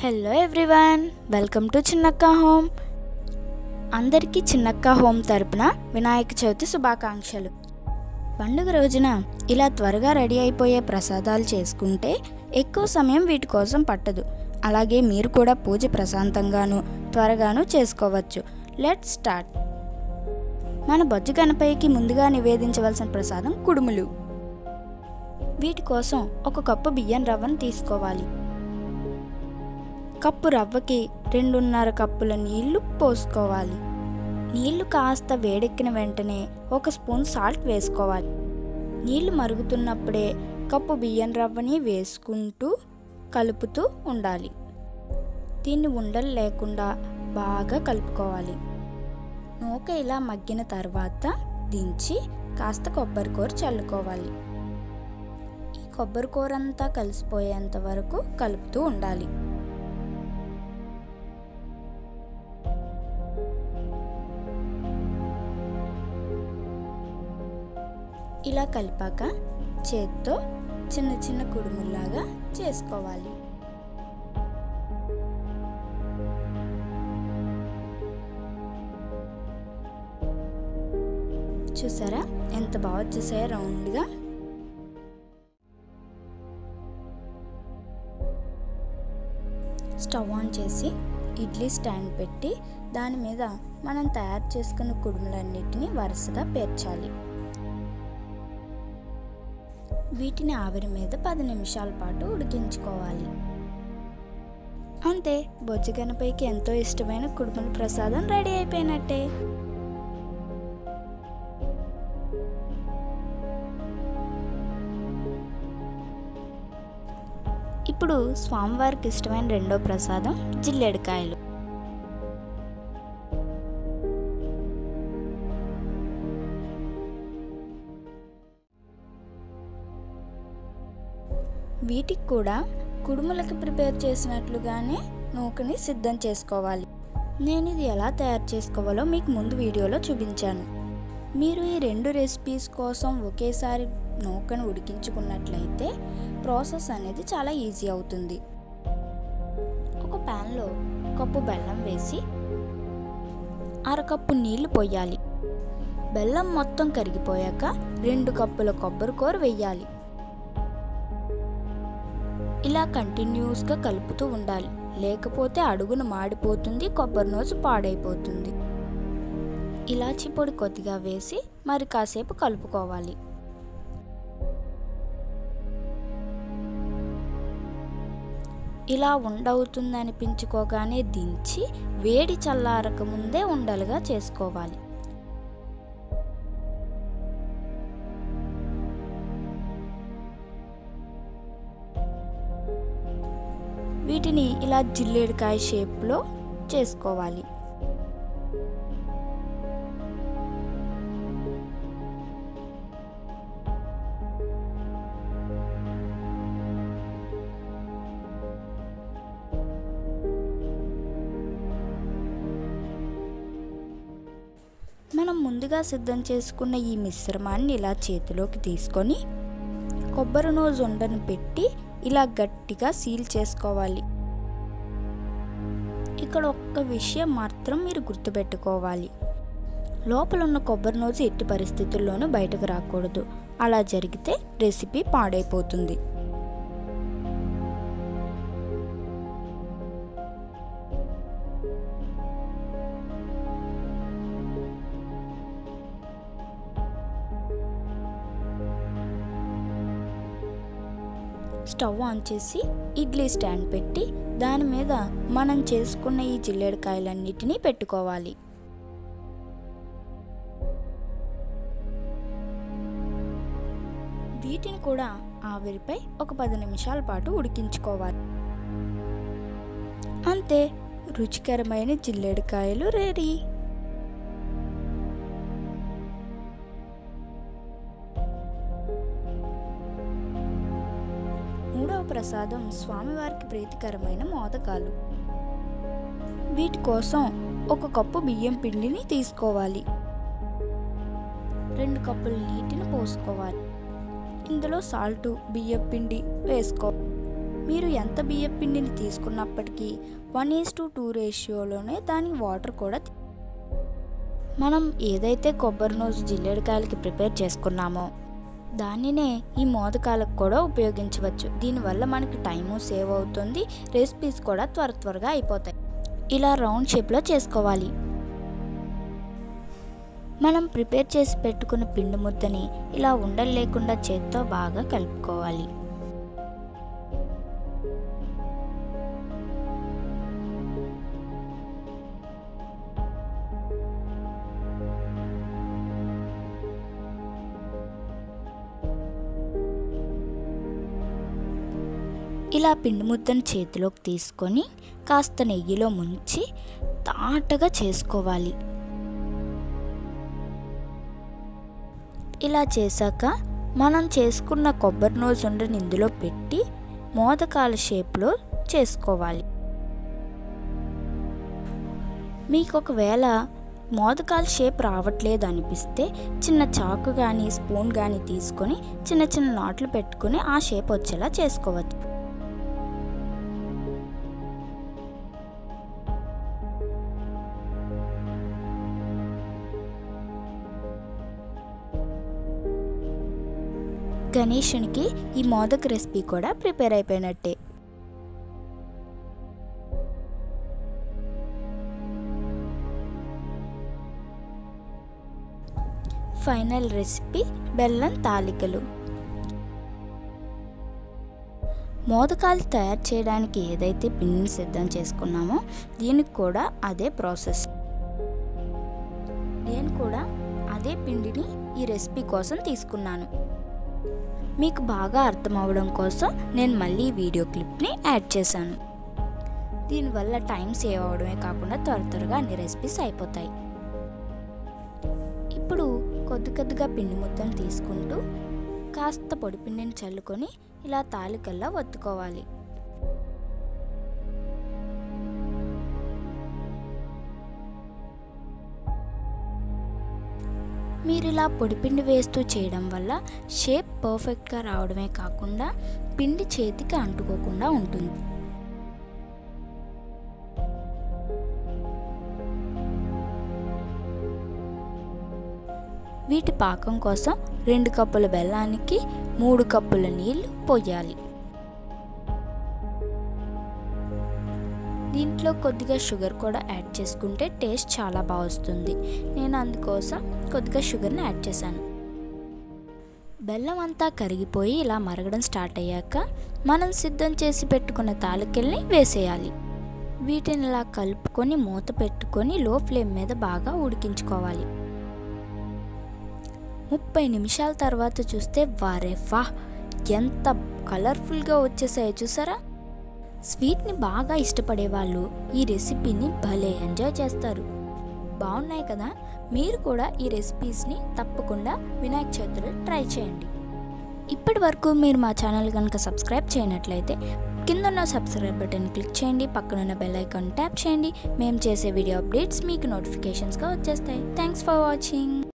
Hello everyone, welcome to Chinnakka home. అందరికీ Chinnakka home తరపున వినాయక చవితి శుభాకాంక్షలు. పండుగ రోజున ఇలా త్వరగా రెడీ అయిపోయే ప్రసాదాలు చేసుకుంటే ఎక్కువ సమయం వీటి కోసం పట్టదు. అలాగే మీరు కూడా పూజ ప్రశాంతంగాను త్వరగాను చేసుకోవచ్చు. Let's start. మన బొజ్జు గణపయ్యకి ముందుగా నివేదించవలసిన ప్రసాదం కుడుములు. వీటి కోసం ఒక కప్పు బియ్యం రవ్వను తీసుకోవాలి. కప్పు రవ్వకి 2.5 కప్పుల నీళ్లు పోసుకోవాలి. నీళ్లు కాస్త వేడెక్కిన వెంటనే 1 స్పూన్ సాల్ట్ వేసుకోవాలి. నీళ్లు మరుగుతున్నప్పుడే కప్పు బియ్యం రవ్వని వేసుకుంటూ కలుపుతూ ఉండాలి. దీన్ని ఉండలు లేకుండా బాగా కలుపుకోవాలి. నూక ఇలా మగ్గిన తర్వాత దించి కాస్త కొబ్బరికూర చల్లుకోవాలి. ఈ కొబ్బరికూర అంతా కలిసిపోయేంత వరకు కలుపుతూ ఉండాలి. ఇలా కలిపాక చేత్తో చిన్న చిన్న కుడుముల్లాగా చేసుకోవాలి. చూసారా ఎంత బాగా వచ్చేసాయో రౌండ్గా. స్టవ్ ఆన్ చేసి ఇడ్లీ స్టాండ్ పెట్టి దాని మీద మనం తయారు చేసుకున్న కుడుములన్నిటిని వరుసగా పేర్చాలి. వీటిని ఆవిరి మీద 10 నిమిషాల పాటు ఉడికించుకోవాలి. అంతే, బొజ్జు గణపయ్యకి ఎంతో ఇష్టమైన కుడుముల ప్రసాదం రెడీ అయిపోయినట్టే. ఇప్పుడు స్వామివారికి ఇష్టమైన రెండో ప్రసాదం జిల్లేడుకాయలు. వీటికి కూడా కుడుములకి ప్రిపేర్ చేసినట్లుగానే నూకని సిద్ధం చేసుకోవాలి. నేను ఇది ఎలా తయారు చేసుకోవాలో మీకు ముందు వీడియోలో చూపించాను. మీరు ఈ 2 రెసిపీస్ కోసం ఒకేసారి నూకను ఉడికించుకున్నట్లయితే ప్రాసెస్ అనేది చాలా ఈజీ అవుతుంది. ఒక ప్యాన్లో కప్పు బెల్లం వేసి 1/2 కప్పు నీళ్లు పోయాలి. బెల్లం మొత్తం కరిగిపోయాక 2 కప్పుల కొబ్బరికూర వేయాలి. ఇలా కంటిన్యూస్గా కలుపుతూ ఉండాలి, లేకపోతే అడుగున మాడిపోతుంది, కొబ్బరి నూజు పాడైపోతుంది. ఇలాచీ పొడి కొద్దిగా వేసి మరి కాసేపు కలుపుకోవాలి. ఇలా ఉండవుతుంది అనిపించుకోగానే దించి వేడి చల్లారక ముందే ఉండలుగా చేసుకోవాలి. వీటిని ఇలా జిల్లేడుకాయ షేప్లో చేసుకోవాలి. మనం ముందుగా సిద్ధం చేసుకున్న ఈ మిశ్రమాన్ని ఇలా చేతిలోకి తీసుకొని కొబ్బరి నూజు ఉండను పెట్టి ఇలా గట్టిగా సీల్ చేసుకోవాలి. ఇక్కడ ఒక్క విషయం మాత్రం మీరు గుర్తుపెట్టుకోవాలి, లోపల ఉన్న కొబ్బరి నూజు ఎట్టి పరిస్థితుల్లోనూ బయటకు రాకూడదు. అలా జరిగితే రెసిపీ పాడైపోతుంది. స్టవ్ ఆన్ చేసి ఇడ్లీ స్టాండ్ పెట్టి దాని మీద మనం చేసుకున్న ఈ జిల్లేడుకాయలన్నిటినీ పెట్టుకోవాలి. వీటిని కూడా ఆవిరిపై ఒక 10 నిమిషాల పాటు ఉడికించుకోవాలి. అంతే, రుచికరమైన జిల్లేడుకాయలు రెడీ. మూడవ ప్రసాదం స్వామివారికి ప్రీతికరమైన మోదకాలు. వీటి కోసం 1 కప్పు బియ్యం పిండిని తీసుకోవాలి. 2 కప్పుల నీటిని పోసుకోవాలి. ఇందులో సాల్ట్, బియ్యం పిండి వేసుకోవాలి. మీరు ఎంత బియ్యం పిండిని తీసుకున్నప్పటికీ 1:2 రేషియోలోనే దాని వాటర్ కూడా మనం ఏదైతే కొబ్బరి నూజు జిల్లేడికాయలకి ప్రిపేర్ చేసుకున్నామో దానినే ఈ మోదకాలకు కూడా ఉపయోగించవచ్చు. దీనివల్ల మనకి టైము సేవ్ అవుతుంది, రెసిపీస్ కూడా త్వరగా అయిపోతాయి. ఇలా రౌండ్ షేప్లో చేసుకోవాలి. మనం ప్రిపేర్ చేసి పెట్టుకున్న పిండి ముద్దని ఇలా ఉండలు లేకుండా చేత్తో బాగా కలుపుకోవాలి. ఇలా పిండి ముద్దను చేతిలోకి తీసుకొని కాస్త నెయ్యిలో ముంచి తాటగా చేసుకోవాలి. ఇలా చేశాక మనం చేసుకున్న కొబ్బరి నూజు ఉండని ఇందులో పెట్టి మోదకాల షేప్లో చేసుకోవాలి. మీకు ఒకవేళ మోదకాల షేప్ రావట్లేదు అనిపిస్తే చిన్న చాకు కానీ స్పూన్ కానీ తీసుకొని చిన్న నాట్లు పెట్టుకుని ఆ షేప్ వచ్చేలా చేసుకోవచ్చు. గణేశునికి ఈ మోదక్ రెసిపీ కూడా ప్రిపేర్ అయిపోయినట్టే. ఫైనల్ రెసిపీ బెల్లం తాలికలు. మోదకాలు తయారు చేయడానికి ఏదైతే పిండిని సిద్ధం చేసుకున్నామో దీనికి కూడా అదే ప్రాసెస్. నేను కూడా అదే పిండిని ఈ రెసిపీ కోసం తీసుకున్నాను. మీకు బాగా అర్థం అవ్వడం కోసం నేను మళ్ళీ వీడియో క్లిప్ని యాడ్ చేశాను. దీనివల్ల టైం సేవ్ అవ్వడమే కాకుండా త్వరగా అన్ని రెసిపీస్ అయిపోతాయి. ఇప్పుడు కొద్దిగా పిండి ముద్దను తీసుకుంటూ కాస్త పొడి పిండిని చల్లుకొని ఇలా తాలికల్లా ఒత్తుకోవాలి. మీరు ఇలా పొడిపిండి వేస్తూ చేయడం వల్ల షేప్ పర్ఫెక్ట్గా రావడమే కాకుండా పిండి చేతికి అంటుకోకుండా ఉంటుంది. వీటి పాకం కోసం 2 కప్పుల బెల్లానికి 3 కప్పుల నీళ్లు పోయాలి. దీంట్లో కొద్దిగా షుగర్ కూడా యాడ్ చేసుకుంటే టేస్ట్ చాలా బాగా వస్తుంది. నేను అందుకోసం కొద్దిగా షుగర్ని యాడ్ చేశాను. బెల్లం అంతా కరిగిపోయి ఇలా మరగడం స్టార్ట్ అయ్యాక మనం సిద్ధం చేసి పెట్టుకున్న తాలికల్ని వేసేయాలి. వీటిని ఇలా కలుపుకొని మూత పెట్టుకొని లో ఫ్లేమ్ మీద బాగా ఉడికించుకోవాలి. 30 నిమిషాల తర్వాత చూస్తే వారేఫా ఎంత కలర్ఫుల్గా వచ్చేసాయో చూసారా. స్వీట్ని బాగా ఇష్టపడే వాళ్ళు ఈ రెసిపీని భలే ఎంజాయ్ చేస్తారు. బాగున్నాయి కదా. మీరు కూడా ఈ రెసిపీస్ని తప్పకుండా వినాయక చవితిలో ట్రై చేయండి. ఇప్పటి వరకు మీరు మా ఛానల్ కనుక సబ్స్క్రైబ్ చేయనట్లయితే కింద ఉన్న సబ్స్క్రైబ్ బటన్ క్లిక్ చేయండి, పక్కనున్న బెల్ ఐకాన్ ట్యాప్ చేయండి. మేము చేసే వీడియో అప్డేట్స్ మీకు నోటిఫికేషన్స్గా వచ్చేస్తాయి. Thanks for watching.